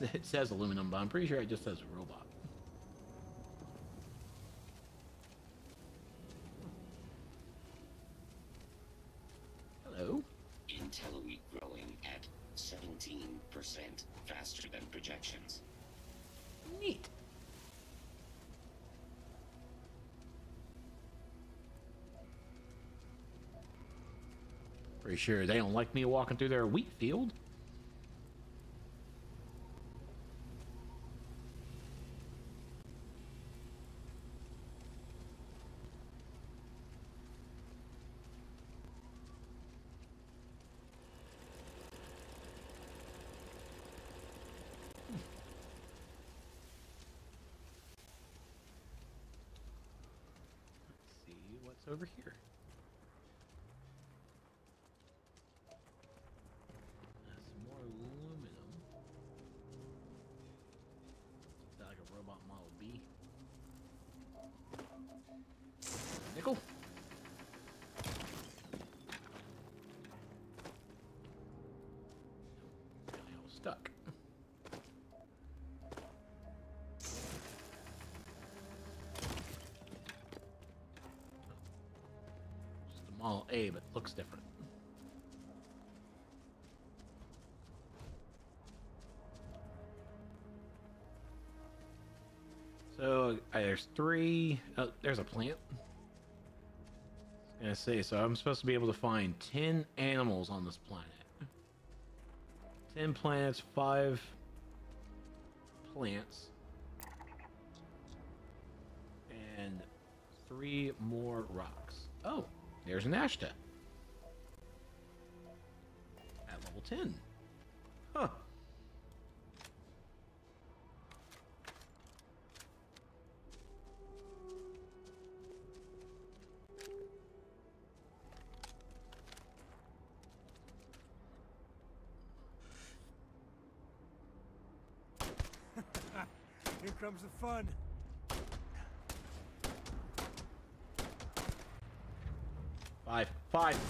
it says aluminum, but I'm pretty sure it just says robot. Hello. Intelli growing at 17% faster than projections. Neat. Pretty sure they don't like me walking through their wheat field. Let's see what's over here. Some more aluminum. Is that like a robot Model B? Nickel. Got all stuck. Just a Model A, but looks different. So there's three. Oh, there's a plant. I was gonna say, so I'm supposed to be able to find 10 animals on this planet. 10 planets, 5 plants, and 3 more rocks. Oh, there's an Ashta at level 10. Huh. Here comes the fun. Five.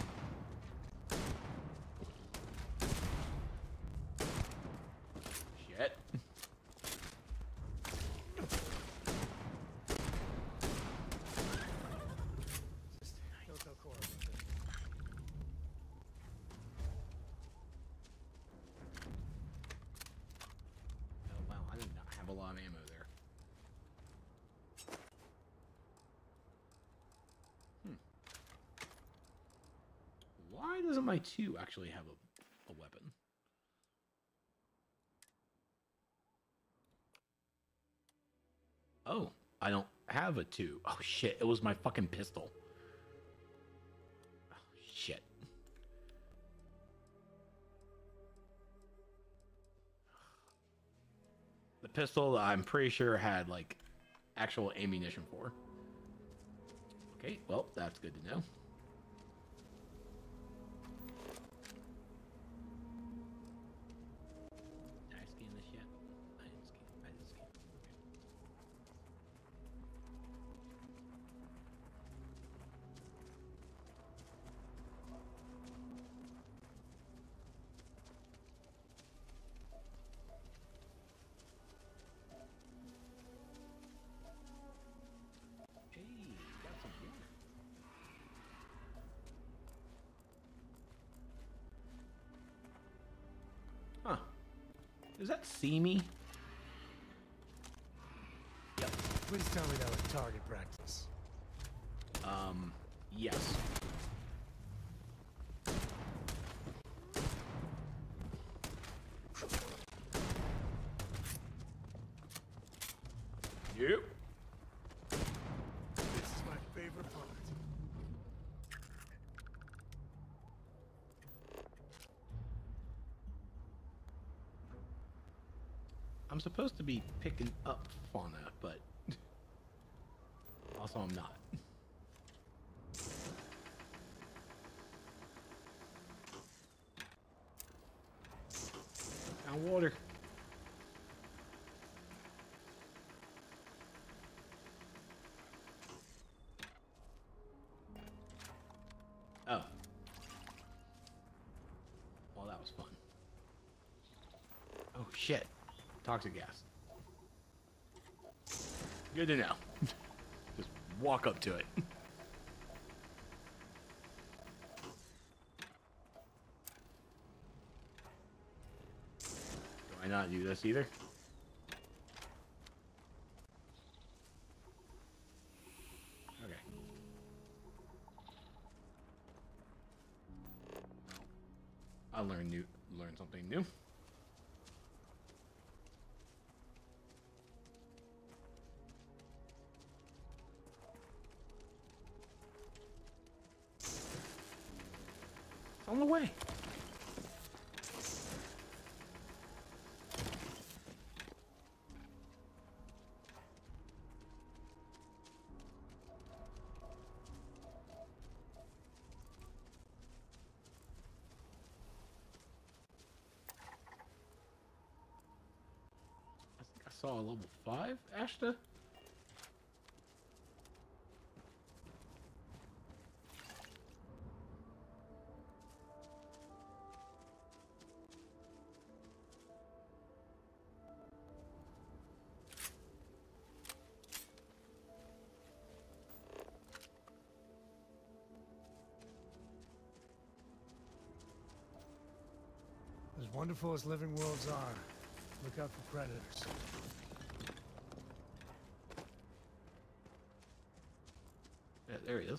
Shit. Don't tell Cora about this. Oh wow, I did not have a lot of ammo there. Why doesn't my 2 actually have a weapon? Oh, I don't have a 2. Oh shit, it was my fucking pistol. Oh shit. The pistol I'm pretty sure had like actual ammunition for. Okay, well, that's good to know. Did I scan this yet? I didn't scan. I didn't scan. Okay. Hey, got some water. Huh. Does that see me? Yep. Please tell me that was target practice. Yes. Yep. This is my favorite part. I'm supposed to be picking up fauna, but also I'm not. Found water. Oh. Well, that was fun. Oh, shit. toxic gas. Good to know. Just walk up to it. Do I not do this either? Okay. I learn something new. It's on the way. I saw a level 5 Ashta. As wonderful as living worlds are, look out for predators. Yeah, there he is.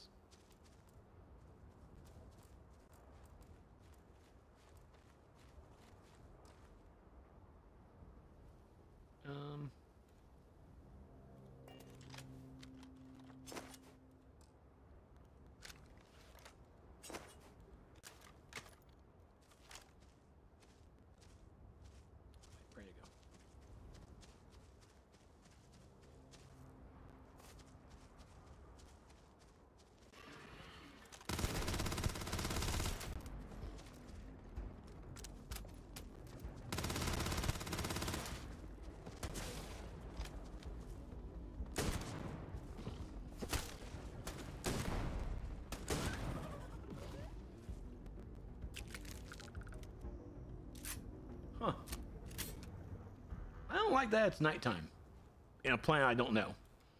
Ready to go. Huh. I don't like that it's nighttime in a planet I don't know.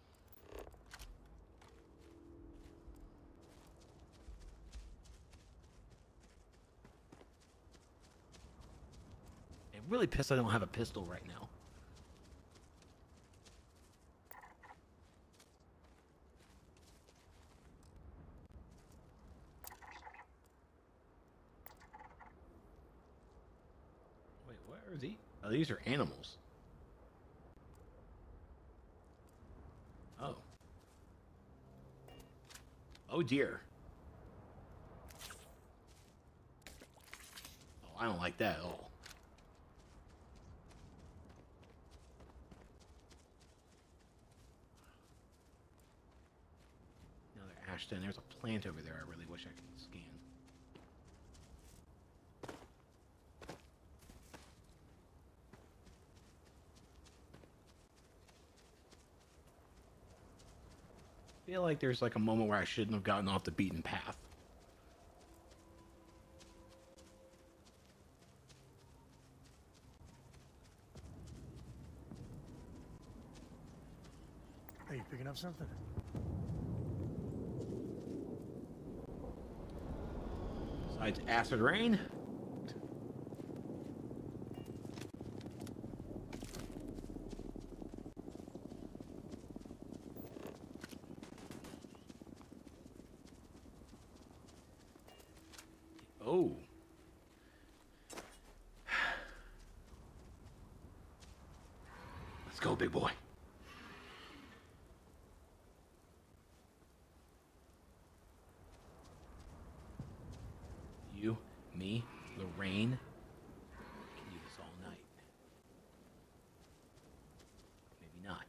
I'm really pissed I don't have a pistol right now. Wait, what are these? Oh, these are animals. Oh. Oh dear. Oh, I don't like that at all. Another Ashton. There's a plant over there I really wish I could scan. I feel like there's like a moment where I shouldn't have gotten off the beaten path. Hey, you picking up something? Besides acid rain. Oh. Let's go, big boy. You, me, the rain. We can do this all night. Maybe not.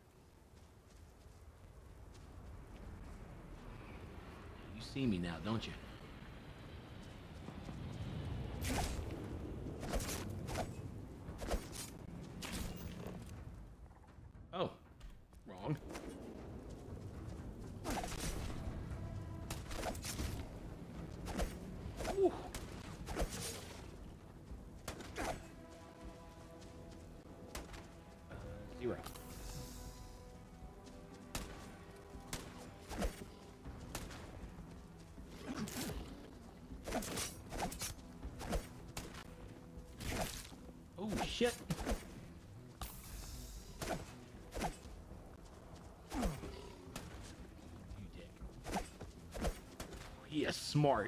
You see me now, don't you? Oh, wrong. Ooh. 0. Oh shit. You dick. He is smart.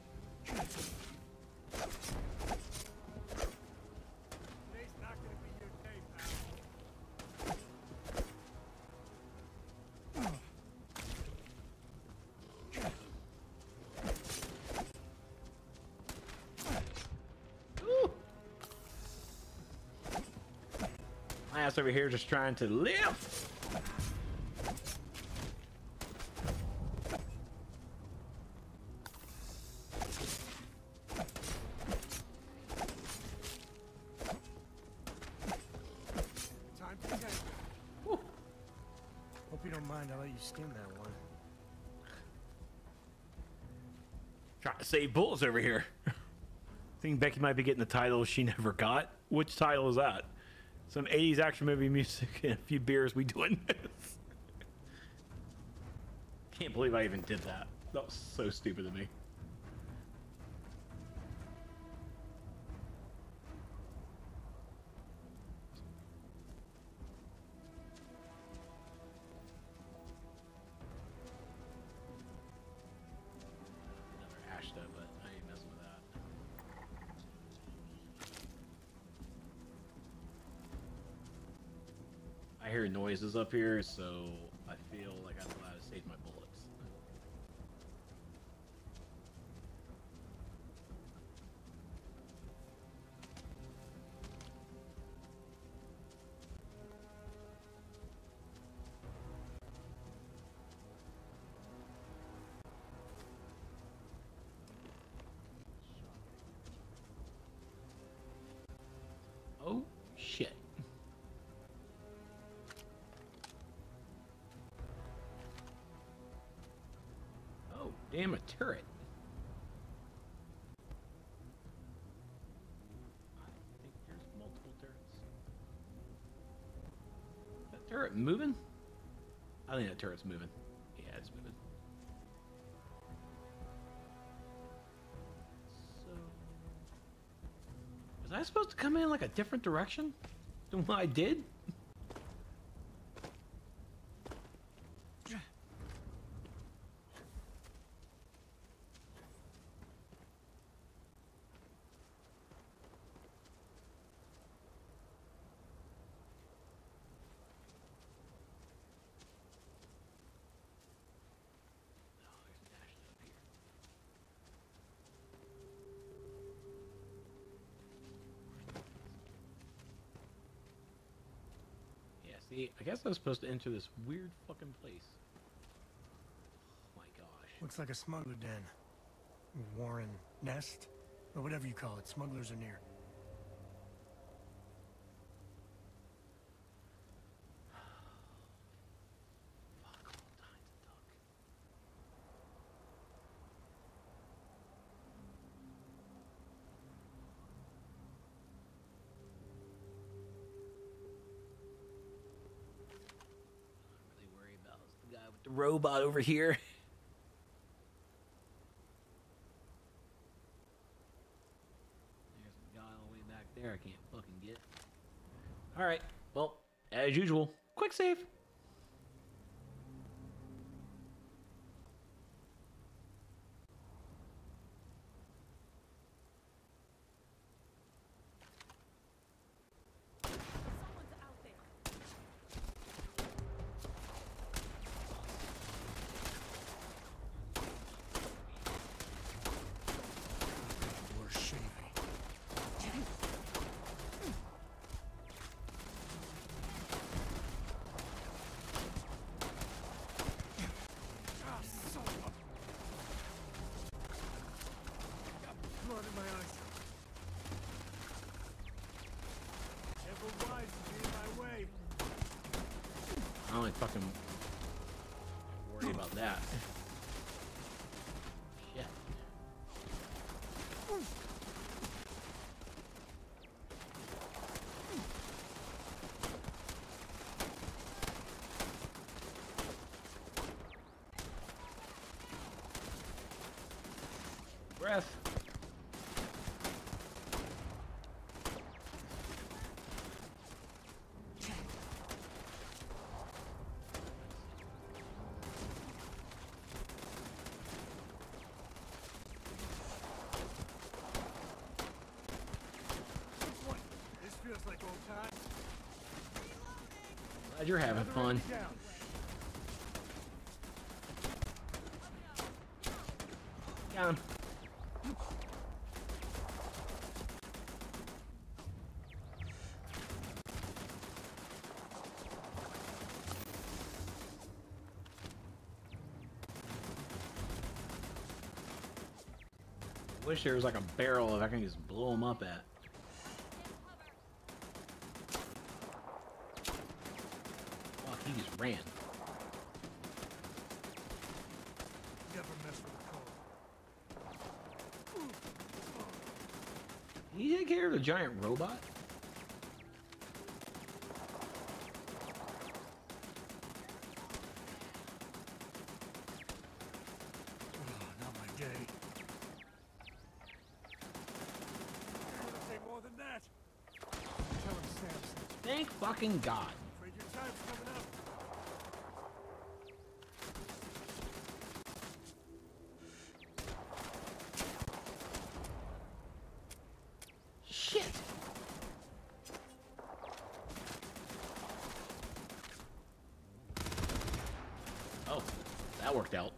My ass over here just trying to live. Time to take. Hope you don't mind. I'll let you skin that one. Trying to save bullets over here. I think Becky might be getting the title she never got. Which title is that? Some 80s action movie music and a few beers we doing this. Can't believe I even did that. That was so stupid of me. Another Ashta, but I ain't messing with that. I hear noises up here, so I feel like I'm allowed to save my bullets. Oh, shit. Oh, damn, a turret. I think there's multiple turrets. That turret moving? I think that turret's moving. Yeah, it's moving. So... was I supposed to come in like a different direction than what I did? See, I guess I was supposed to enter this weird fucking place. Oh my gosh. Looks like a smuggler den. Warren nest? Or whatever you call it. Smugglers are near. Fuck, all kinds of duck. Guy with the robot over here. There's a guy all the way back there I can't fucking get. Alright, well, as usual, quick save. I only fucking worry about that. Shit. breath. This feels like old times. Glad you're having fun. Down. Down. I wish there was like a barrel that I can just blow them up at. Fuck, he just ran. Never mess with the code. Did he take care of the giant robot? Oh, not my day. You're gonna say more than that. Tell him Sam sent you. Thank fucking God. Afraid your time's coming up. Shit. Oh, that worked out.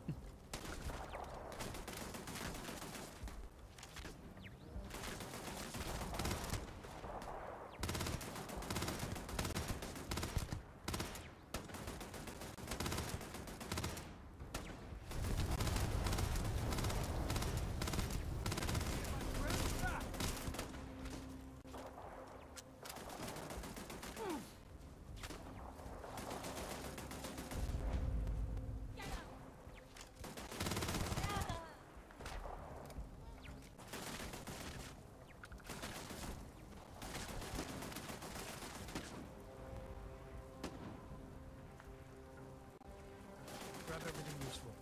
Grab everything useful.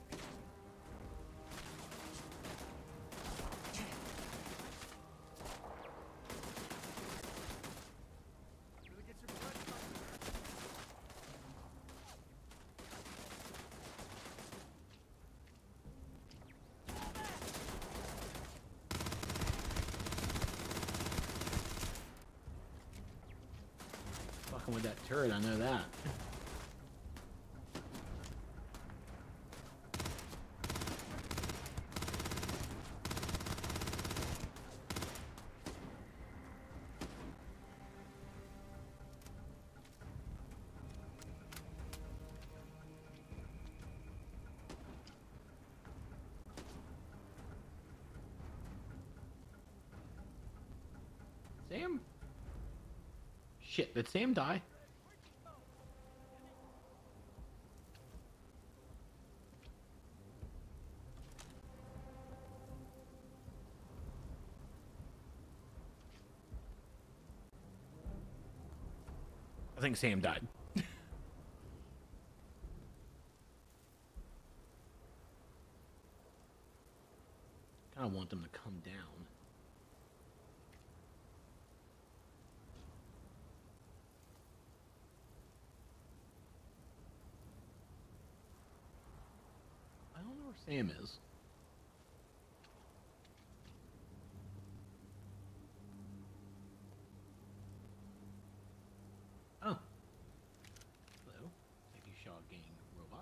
Really get your blood pumping. Fucking with that turret, I know that. Sam? Shit, did Sam die? I think Sam died. I want them to come down. I don't know where Sam is. Oh. Hello. Thank you, Shaw Gang Robot.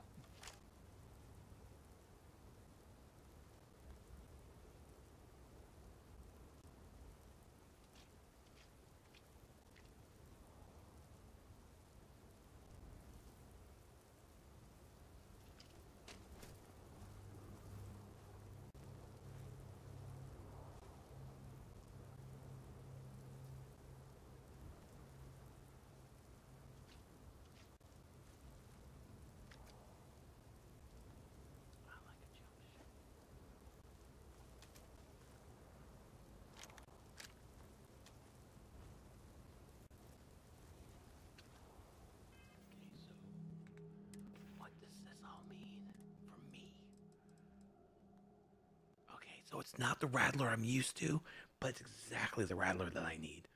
So it's not the Rattler I'm used to, but it's exactly the Rattler that I need.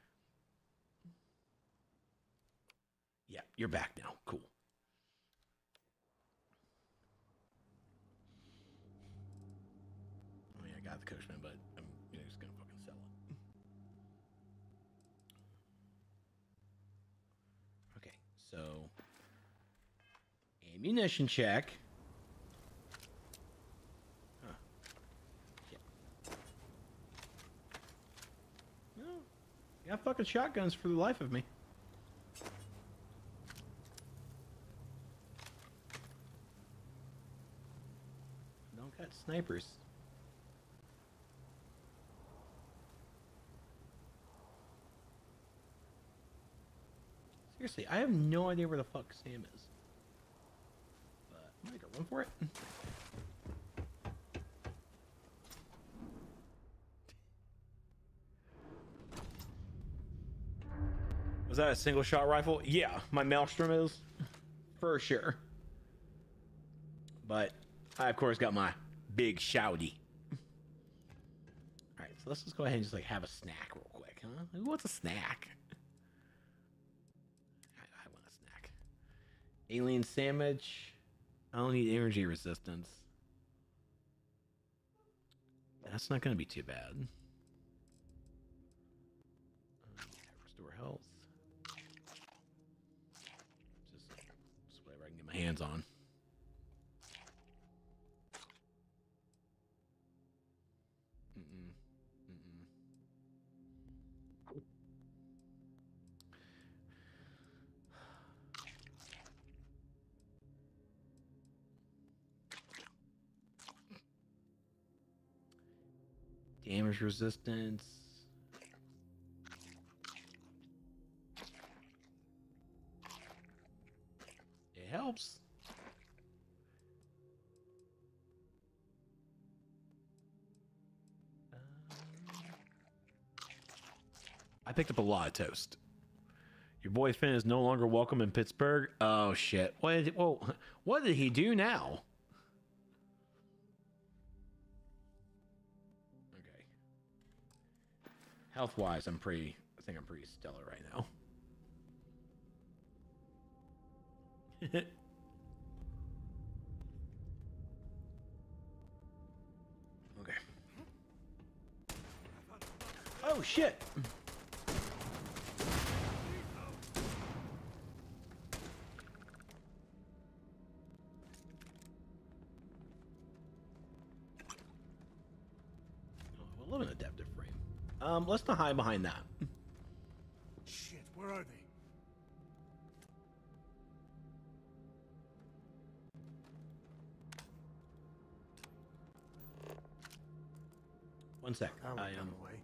Yeah, you're back now. Cool. I mean, I got the Cushman, but I'm just gonna fucking sell it. Okay, so ammunition check. Huh. Yeah. No, got fucking shotguns for the life of me. Don't got snipers. Seriously, I have no idea where the fuck Sam is. But I'm gonna go run for it. Was that a single shot rifle? Yeah, my Maelstrom is. For sure. But I, of course, got my big shouty. Alright, so let's just go ahead and just like have a snack real quick, huh? Who wants a snack? I want a snack. Alien sandwich. I don't need energy resistance. That's not going to be too bad. Restore health. Just whatever I can get my hands on. Damage resistance. It helps. I picked up a lot of toast. Your boy Finn is no longer welcome in Pittsburgh. Oh shit! What did he do now? Okay. Health-wise, I think I'm pretty stellar right now. Okay. Oh shit! We'll live in adaptive frame. Let's not hide behind that. Shit, where are they? One sec. I am. Away.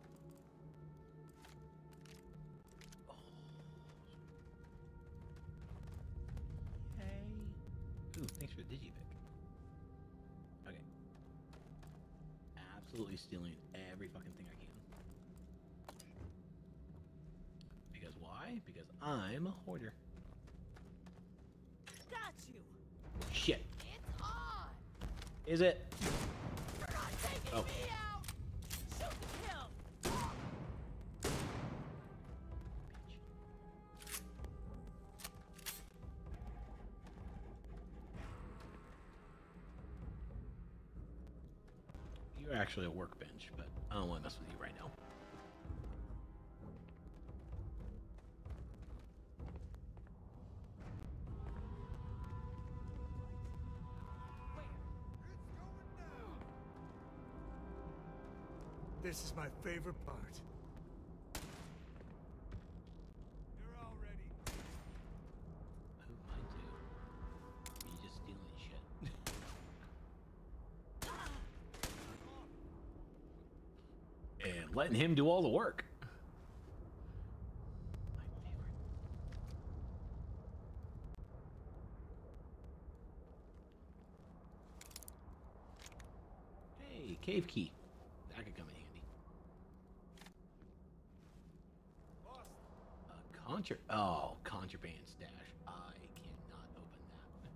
Yay. Ooh, thanks for the digivic. Okay. Absolutely stealing every fucking thing I can. Because why? Because I'm a hoarder. Got you. Shit. It's on. Is it? You're not taking me out. Shoot to kill. You're actually a workbench, but I don't want to mess with you right now. This is my favorite part. You're all ready. Oh, mine too. You just stealing shit. And letting him do all the work. My favorite. Hey, cave key. That could come in handy. Contraband stash. I cannot open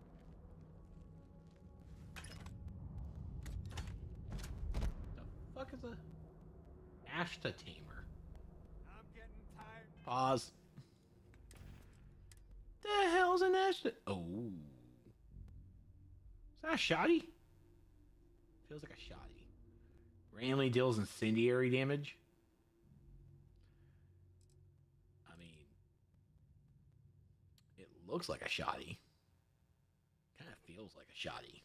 that. The fuck Ashta Tamer. I'm getting tired. Pause. The hell's an Ashta? Oh. Is that a shotty? Feels like a shotty. Randomly deals incendiary damage. I mean, it looks like a shotty. Kind of feels like a shotty.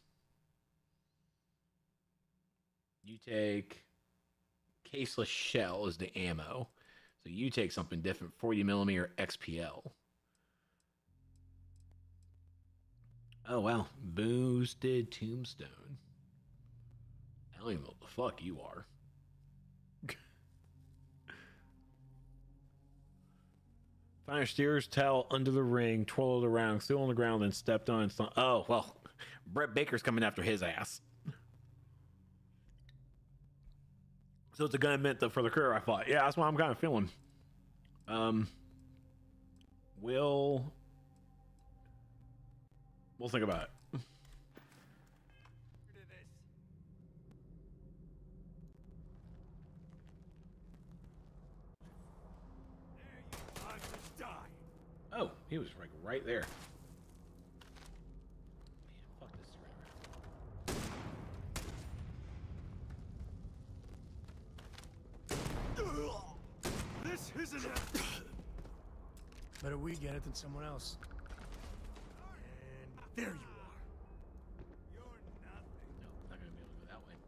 You take caseless shell as the ammo. So you take something different, 40 millimeter XPL. Oh, wow. Boosted tombstone. I don't even know what the fuck you are. Find a steer's towel under the ring, twirled around, still on the ground, then stepped on. Oh, well. Brett Baker's coming after his ass. So it's a gun meant for the career, I thought. Yeah, that's what I'm kind of feeling. We'll think about it. Oh, he was like right there. Man, fuck this surrender. This isn't it. Better we get it than someone else. And there you are. You're nothing. No, not gonna be able to go that way.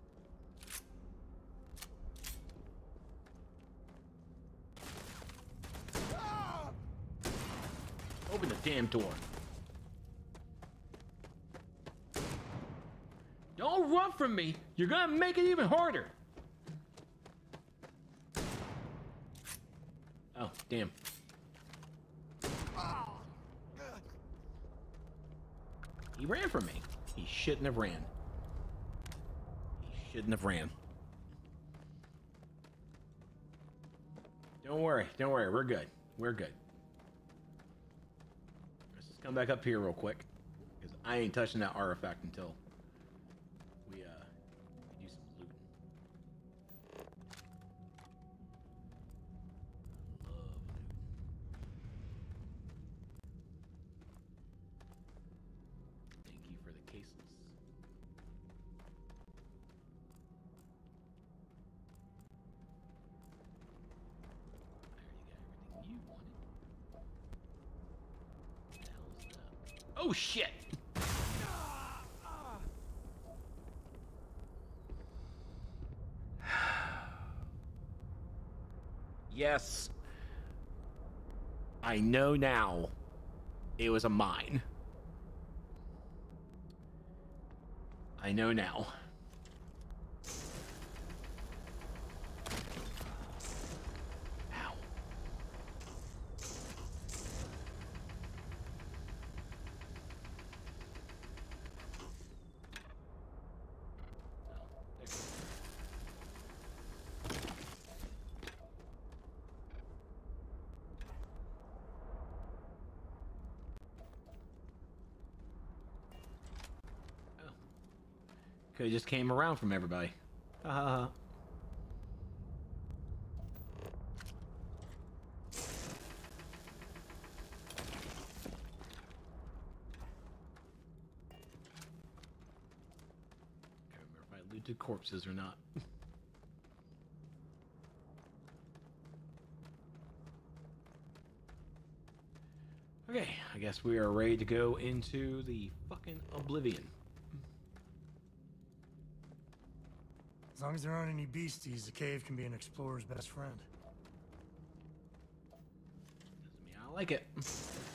Open the damn door. Don't run from me. You're gonna make it even harder. Oh, damn. He ran from me. He shouldn't have ran. He shouldn't have ran. Don't worry. Don't worry. We're good. We're good. Let's just come back up here real quick. Because I ain't touching that artifact until we do some looting. Love looting. Thank you for the caseless. I already got everything you wanted. What the hell is that? Oh shit! Yes. I know now. It was a mine. I know now. Ow. Could have just came around from everybody. Gotta remember if I looted corpses or not. Okay, I guess we are ready to go into the fucking oblivion. As long as there aren't any beasties, the cave can be an explorer's best friend. Doesn't mean I like it.